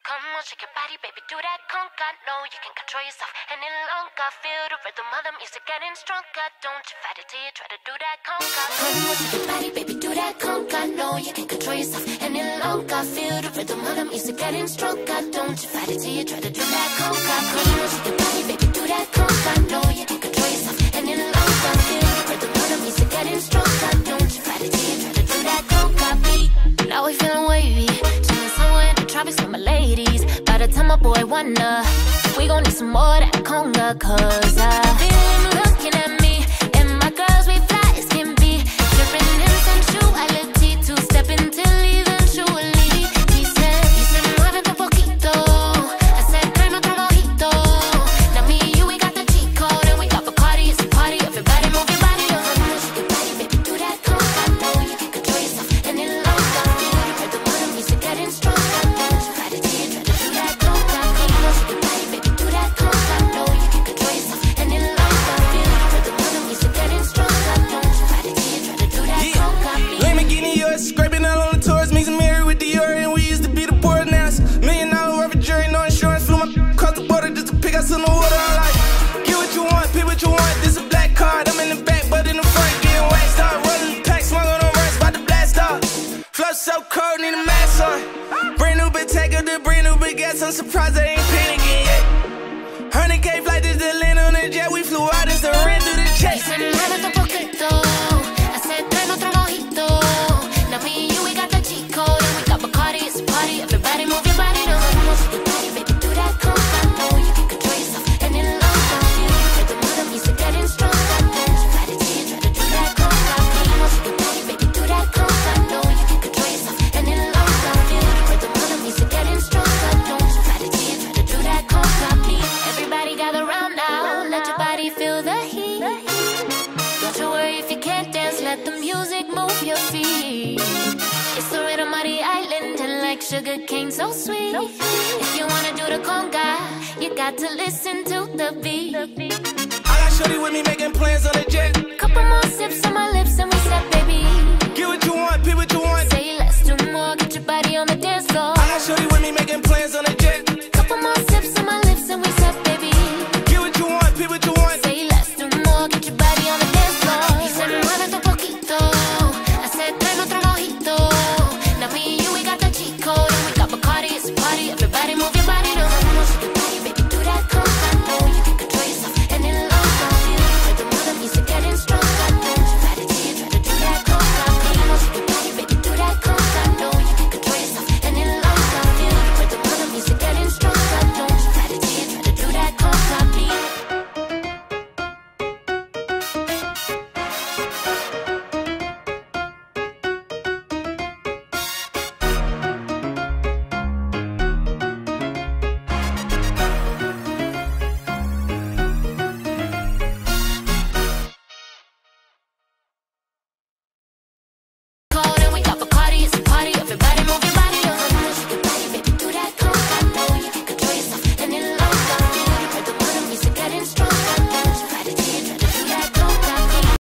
Come on, shake your body, baby, do that conga. No, you can control yourself any longer. Feel the rhythm of the music getting stronger. Don't you fight it till you try to do that conga. Come on, shake your body, baby, do that conga. No, you can control yourself any longer. Feel the rhythm of the music getting stronger. Don't you fight it till you try to do that conga. Come on, shake your body, baby, do that conga. No, you can control yourself any longer. Feel the rhythm of the music getting stronger. Don't you fight it till you try to do that conga beat. Now we feeling wavy, chillin' somewhere in the tropics with my ladies. By the time my boy wonder, we gon' need some more of that conga. Cause I feel him looking at me, and my girls, we fly as can be. Drippin' in sensuality, two-stepping till eventually. He said, muévete un poquito. I said, tráeme otro mojito. Now me and you, we got the cheat code, and we got Bacardi, it's a party. Everybody move your body, oh. Shake your body, baby, do that conga. Know you can control yourself any longer. Feel the rhythm of the music getting stronger. Don't you fight it till you try to do that conga. Come on, shake your body, baby, do that conga. Know you can control yourself any longer. Feel the rhythm of the music getting stronger. Don't you fight it till you try to do that conga. Lamborghini yours, scraping out on the tours, meets married with Dior, and we used to be the poor now. $1 million worth of jury, no insurance, flew my across the border just to pick us in the water. I'm like, get what you want, pick what you want. This a black card, I'm in the back, but in the front, getting waxed up. Rolling the pack, smug on the rest, about to blast off. Flow so cold, need a mask on. Brand new big tackle, the brand new big gas. I'm surprised I ain't panicking yet. 100K flight just to land on the jet. We flew out as the ran through the chest. Muévete un poquito. I said, tráeme otro mojito. Now me and you, we got the cheat code, and we got Bacardi, it's a party. Everybody move your body, no. Shake your body, baby, do that conga. Know you can control yourself any longer. Feel the rhythm of the music getting stronger. Don't you fight it till you try to do that conga. Come on, shake your body, baby, do that conga. Know you can control yourself any longer. Feel the rhythm of the music getting stronger. Don't you fight it till you try to do that conga beat. Everybody gather round now, let your body feel the heat. Don't you worry if you can't dance, let the music move your feet. It's the rhythm of the island, and like sugar cane, so sweet. If you wanna do the conga, you got to listen to the beat. I got shorty with me making plans on the jet. Couple more sips on my lips and we said, baby, Get what you want, pick what you want. say let's do more, get your body on the dance floor.